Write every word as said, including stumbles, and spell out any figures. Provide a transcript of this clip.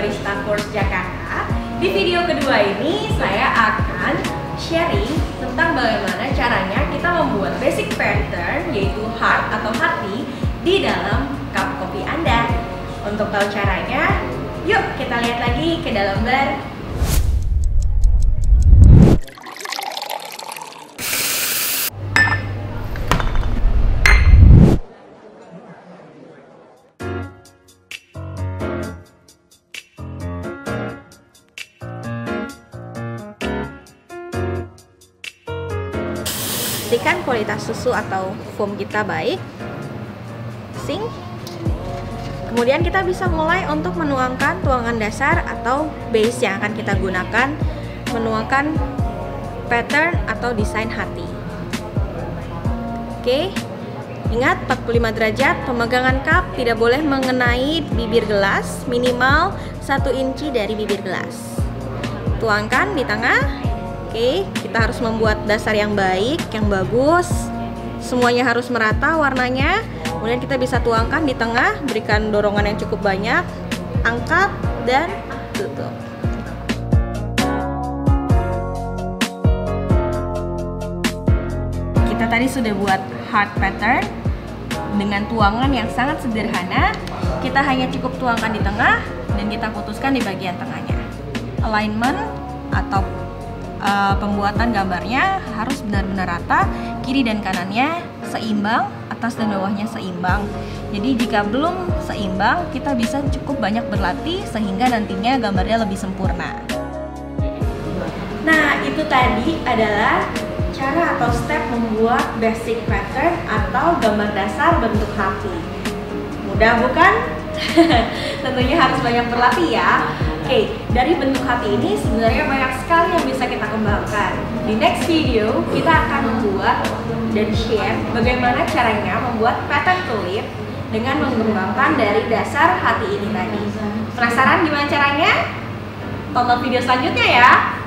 Barista Course Jakarta. Di video kedua ini saya akan sharing tentang bagaimana caranya kita membuat basic pattern, yaitu heart atau hati, di dalam cup kopi Anda. Untuk tahu caranya, yuk kita lihat lagi ke dalam bar. Pastikan kualitas susu atau foam kita baik. Sing. Kemudian kita bisa mulai untuk menuangkan tuangan dasar atau base yang akan kita gunakan menuangkan pattern atau desain hati. Oke. Ingat empat puluh lima derajat, pemegangan cup tidak boleh mengenai bibir gelas, minimal satu inci dari bibir gelas. Tuangkan di tengah. Oke, kita harus membuat dasar yang baik, yang bagus. Semuanya harus merata warnanya. Kemudian kita bisa tuangkan di tengah, berikan dorongan yang cukup banyak. Angkat dan tutup. Kita tadi sudah buat heart pattern dengan tuangan yang sangat sederhana. Kita hanya cukup tuangkan di tengah dan kita putuskan di bagian tengahnya. Alignment atau Uh, pembuatan gambarnya harus benar-benar rata, kiri dan kanannya seimbang, atas dan bawahnya seimbang. Jadi jika belum seimbang, kita bisa cukup banyak berlatih sehingga nantinya gambarnya lebih sempurna. Nah, itu tadi adalah cara atau step membuat basic pattern atau gambar dasar bentuk hati. Mudah bukan? Tentunya harus banyak berlatih ya. Oke, dari bentuk hati ini sebenarnya banyak sekali yang bisa kita kembangkan. Di next video, kita akan membuat dan share bagaimana caranya membuat pattern tulip dengan mengembangkan dari dasar hati ini tadi. Penasaran gimana caranya? Tonton video selanjutnya ya!